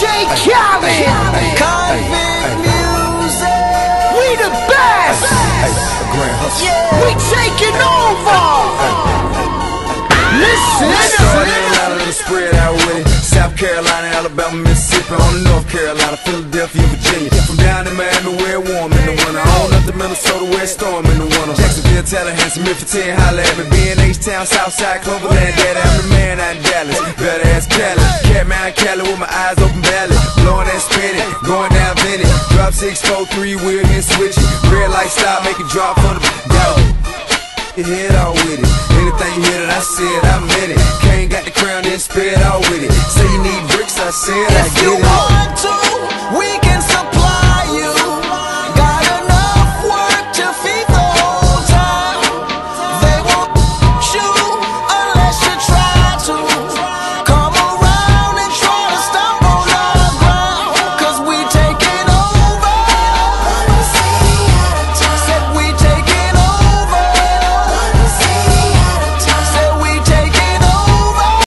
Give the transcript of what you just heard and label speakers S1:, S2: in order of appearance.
S1: Khaled. Convict music. We the best. We taking over. Listen.
S2: Spread out with it. South Carolina, Alabama, Mississippi, on to North Carolina, Philadelphia, Virginia. From down in Miami where it warm in the winter, on up to Minnesota where it storm in the winter. Jacksonville, Tallahassee, Memphis, 10, holla at me. B&H-Town, Southside, Cloverland, Daddy, I'm the man out in Dallas. Better ass Cali, Catman Cali with my eyes open valley. Blowing that spinning, going down Vinny. Drop 6, 4, 3, wheel, then switch it. Red light stop, make it drop for the dog. Your head all with it. Anything you hear that I said, I meant it. Can't got the crown, then spread all with it. Say you need bricks, I said I get it.